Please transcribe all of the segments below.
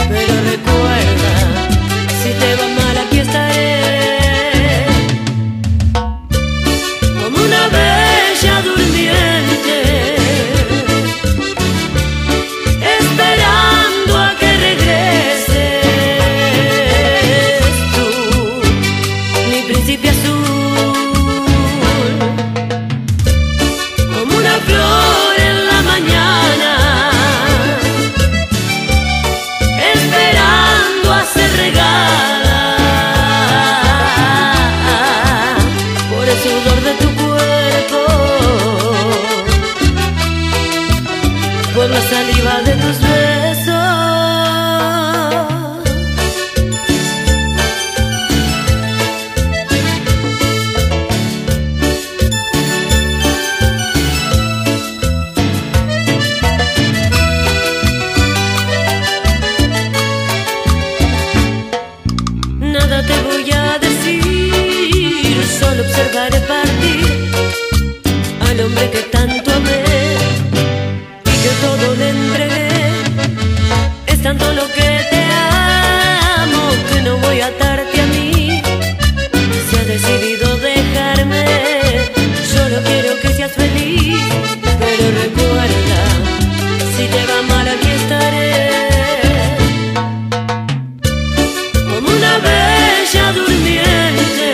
pero recuerda, si te va mal aquí estaré, como una bella durmiente, esperando a que regreses tú, mi príncipe azul, como una flor en la mañana, esperando a ser regada por el sudor de tu cuerpo, por la saliva de tus besos. Nada te voy a decir, solo observaré partir al hombre que tanto amé y que todo le entregué. Es tanto lo que te amo que no voy a atarte a mí. Si has decidido dejarme, solo quiero que seas feliz, pero recuerda, si te va mal aquí estaré, como una bella durmiente,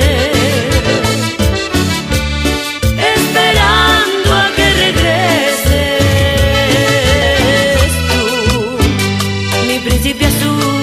esperando a que regreses tú, mi príncipe azul.